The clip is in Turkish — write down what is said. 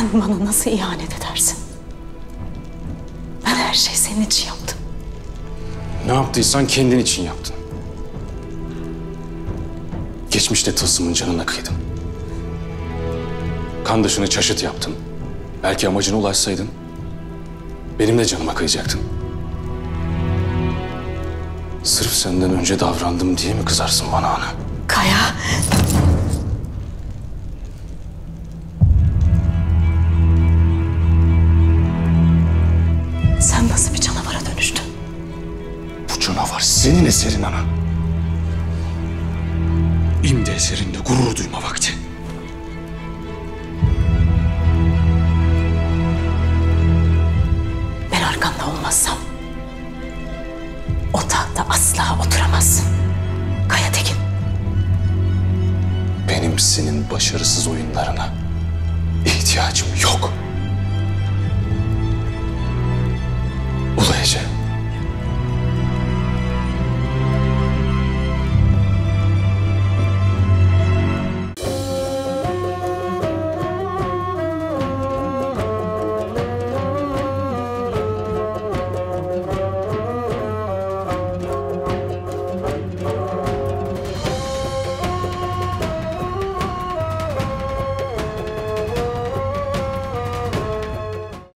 Sen bana nasıl ihanet edersin? Ben her şeyi senin için yaptım. Ne yaptıysan kendin için yaptın. Geçmişte Tılsım'ın canına kıydın. Kandaşını çaşıt yaptın. Belki amacına ulaşsaydın benim de canıma kıyacaktın. Sırf senden önce davrandım diye mi kızarsın bana ana? Kaya! Sen nasıl bir canavara dönüştün? Bu canavar senin eserin ana. İmdi eserinde gurur duyma vakti. Ben arkanda olmazsam o tahtta asla oturamazsın. Kaya Tekin. Benim senin başarısız oyunlarına ihtiyacım yok. Ulu Ece.